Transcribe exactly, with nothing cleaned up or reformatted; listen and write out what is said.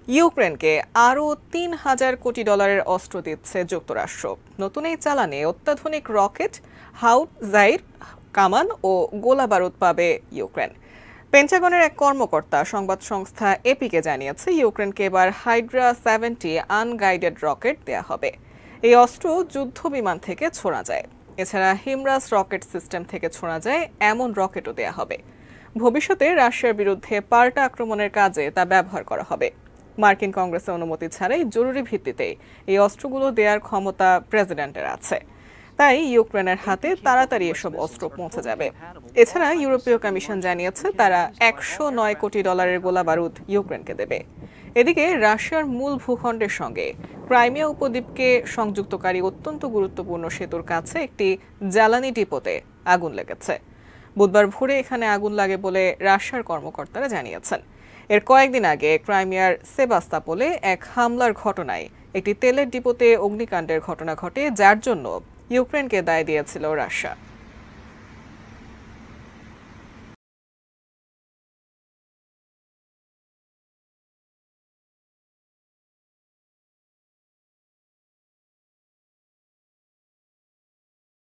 ইউক্রেনকে আরও তিন হাজার কোটি ডলারের অস্ত্র দিচ্ছে যুক্তরাষ্ট্র। নতুন এই চালানে অত্যাধুনিক রকেট, হাউটজাইর কামান ও গোলাবারুদ পাবে ইউক্রেন। পেন্টাগনের এক কর্মকর্তা সংবাদ সংস্থা এপিকে জানিয়েছে, ইউক্রেনকে এবার হাইড্রা সেভেন্টি আনগাইডেড রকেট দেয়া হবে। এই অস্ত্র যুদ্ধ বিমান থেকে ছোড়া যায়। এছাড়া হিমরাস রকেট সিস্টেম থেকে ছোড়া যায় এমন রকেটও দেয়া হবে। ভবিষ্যতে রাশিয়ার বিরুদ্ধে পাল্টা আক্রমণের কাজে তা ব্যবহার করা হবে। মার্কিন কংগ্রেসের অনুমতি ছাড়াই জরুরি ভিত্তিতে এই অস্ত্রগুলো দেওয়ার ক্ষমতা প্রেসিডেন্টের আছে। তাই ইউক্রেনের হাতে তাড়াতাড়ি এসব অস্ত্র পৌঁছে যাবে। এছাড়া ইউরোপীয় কমিশন জানিয়েছে, তারা একশো নয় কোটি ডলারের গোলা বারুদ ইউক্রেনকে দেবে। এদিকে রাশিয়ার মূল ভূখণ্ডের সঙ্গে ক্রাইমিয়া উপদ্বীপকে সংযুক্তকারী অত্যন্ত গুরুত্বপূর্ণ সেতুর কাছে একটি জ্বালানি ডিপোতে আগুন লেগেছে। বুধবার ভোরে এখানে আগুন লাগে বলে রাশিয়ার কর্মকর্তারা জানিয়েছেন। এর কয়েকদিন আগে ক্রাইমিয়ার সেবাস্তাপোলে এক হামলার ঘটনায় একটি তেলের ডিপোতে অগ্নিকাণ্ডের ঘটনা ঘটে, যার জন্য ইউক্রেনকে দায় দিয়েছিল রাশিয়া।